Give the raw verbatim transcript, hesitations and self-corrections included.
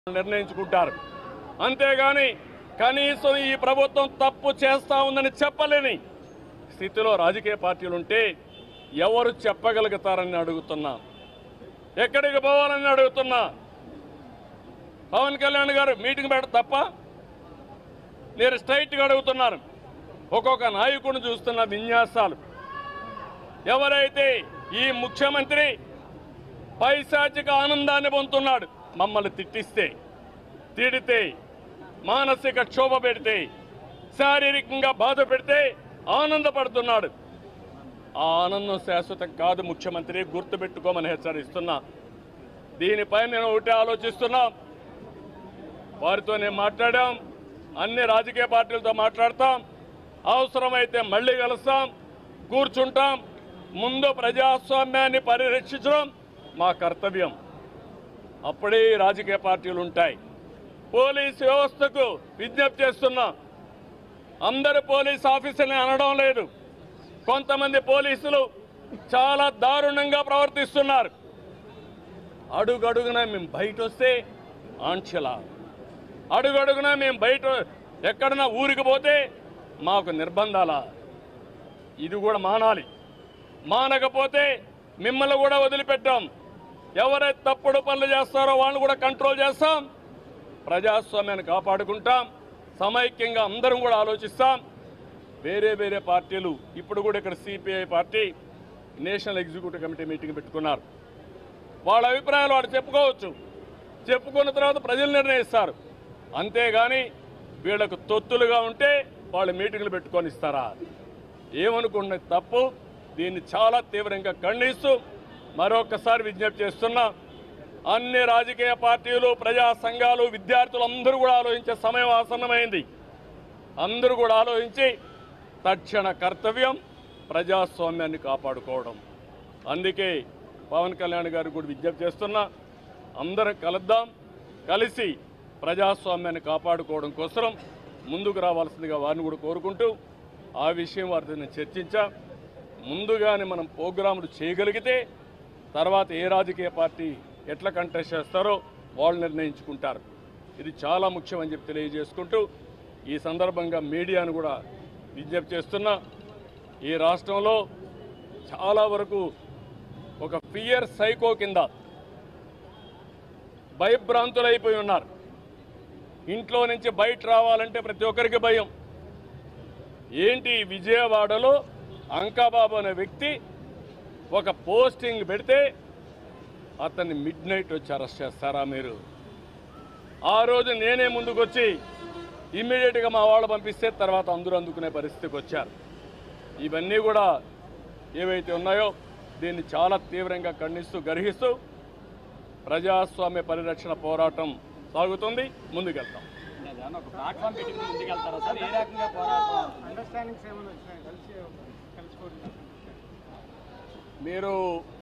నిర్ణయించుకుంటారు. అంతేగాని కనీసం ఈ ప్రభుత్వం తప్పు చేస్తా ఉందని చెప్పలేని స్థితిలో రాజకీయ పార్టీలు ఉంటే ఎవరు చెప్పగలుగుతారని అడుగుతున్నా. ఎక్కడికి పోవాలని అడుగుతున్నా. పవన్ కళ్యాణ్ గారు మీటింగ్ పెట్ట తప్ప నేను స్ట్రైట్గా అడుగుతున్నాను. ఒక్కొక్క నాయకుడిని చూస్తున్న విన్యాసాలు. ఎవరైతే ఈ ముఖ్యమంత్రి పైశాచిక ఆనందాన్ని పొందుతున్నాడు, మమ్మల్ని తిట్టిస్తే, తిడితే, మానసిక క్షోభ పెడితే, శారీరకంగా బాధ పెడితే ఆనందపడుతున్నాడు. ఆ ఆనందం శాశ్వతం కాదు ముఖ్యమంత్రి, గుర్తుపెట్టుకోమని హెచ్చరిస్తున్నా. దీనిపై నేను ఒకటి ఆలోచిస్తున్నా. వారితో నేను మాట్లాడాం, అన్ని రాజకీయ పార్టీలతో మాట్లాడతాం, అవసరమైతే మళ్ళీ కలుస్తాం, కూర్చుంటాం. ముందు ప్రజాస్వామ్యాన్ని పరిరక్షించడం మా కర్తవ్యం. అప్పుడే రాజకీయ పార్టీలు ఉంటాయి. పోలీసు వ్యవస్థకు విజ్ఞప్తి చేస్తున్నా. అందరు పోలీస్ ఆఫీసర్ని అనడం లేదు. కొంతమంది పోలీసులు చాలా దారుణంగా ప్రవర్తిస్తున్నారు. అడుగడుగున మేము బయట వస్తే ఆంక్షల, అడుగడుగున మేము బయట ఎక్కడన్నా ఊరికి పోతే మాకు నిర్బంధాల. ఇది కూడా మానాలి. మానకపోతే మిమ్మల్ని కూడా వదిలిపెట్టాం. ఎవరైతే తప్పుడు పనులు చేస్తారో వాళ్ళని కూడా కంట్రోల్ చేస్తాం. ప్రజాస్వామ్యాన్ని కాపాడుకుంటాం. సమైక్యంగా అందరం కూడా ఆలోచిస్తాం. వేరే వేరే పార్టీలు ఇప్పుడు కూడా ఇక్కడ CPI party national executive committee meeting పెట్టుకున్నారు. వాళ్ళ అభిప్రాయాలు వాడు చెప్పుకోవచ్చు. చెప్పుకున్న తర్వాత ప్రజలు నిర్ణయిస్తారు. అంతేగాని వీళ్ళకు తొత్తులుగా ఉంటే వాళ్ళు మీటింగ్లు పెట్టుకొని ఇస్తారా? ఏమనుకున్న తప్పు. దీన్ని చాలా తీవ్రంగా ఖండిస్తూ మరొకసారి విజ్ఞప్తి చేస్తున్నా. అన్ని రాజకీయ పార్టీలు, ప్రజా సంఘాలు, విద్యార్థులు అందరూ కూడా ఆలోచించే సమయం ఆసన్నమైంది. అందరూ కూడా ఆలోచించి తక్షణ కర్తవ్యం ప్రజాస్వామ్యాన్ని కాపాడుకోవడం. అందుకే పవన్ కళ్యాణ్ గారికి కూడా విజ్ఞప్తి చేస్తున్నా. అందరం కలుద్దాం, కలిసి ప్రజాస్వామ్యాన్ని కాపాడుకోవడం కోసం ముందుకు రావాల్సిందిగా వారిని కూడా కోరుకుంటూ ఆ విషయం వారితో నేను చర్చించా. ముందుగానే మనం ప్రోగ్రాములు చేయగలిగితే తర్వాత ఏ రాజకీయ పార్టీ ఎట్లా కంటెస్ట్ చేస్తారో వాళ్ళు నిర్ణయించుకుంటారు. ఇది చాలా ముఖ్యమని చెప్పి తెలియజేసుకుంటూ ఈ సందర్భంగా మీడియాను కూడా విజ్ఞప్తి చేస్తున్నా. ఈ రాష్ట్రంలో చాలా వరకు ఒక ఫియర్ సైకో కింద భయభ్రాంతులైపోయి ఉన్నారు. ఇంట్లో నుంచి బయట రావాలంటే ప్రతి ఒక్కరికి భయం. ఏంటి విజయవాడలో అంకాబాబు అనే వ్యక్తి ఒక పోస్టింగ్ పెడితే అతన్ని మిడ్ నైట్ వచ్చి అరెస్ట్ చేస్తారా మీరు? ఆ రోజు నేనే ముందుకు వచ్చి ఇమ్మీడియట్గా మా వాళ్ళు పంపిస్తే తర్వాత అందరూ అందుకునే పరిస్థితికి వచ్చారు. ఇవన్నీ కూడా ఏవైతే ఉన్నాయో దీన్ని చాలా తీవ్రంగా ఖండిస్తూ గర్హిస్తూ ప్రజాస్వామ్య పరిరక్షణ పోరాటం సాగుతుంది. ముందుకెళ్తాం. మీరు